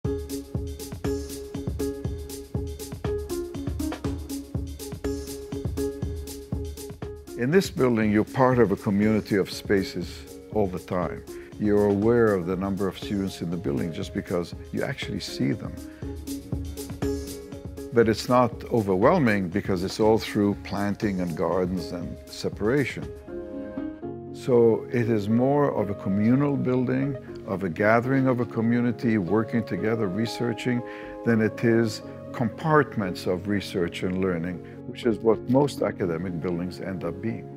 In this building, you're part of a community of spaces all the time. You're aware of the number of students in the building just because you actually see them. But it's not overwhelming because it's all through planting and gardens and separation. So it is more of a communal building, of a gathering of a community, working together, researching, than it is compartments of research and learning, which is what most academic buildings end up being.